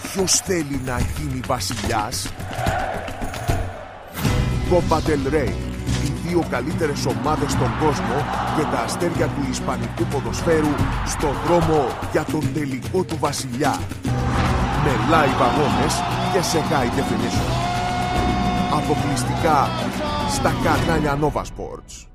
Ποιος θέλει να γίνει βασιλιάς? Copa del Rey, οι δύο καλύτερες ομάδες στον κόσμο και τα αστέρια του ισπανικού ποδοσφαίρου στον δρόμο για τον τελικό του βασιλιά. Με live αγώνες και σε high definition. Αποκλειστικά στα κανάλια Nova Sports.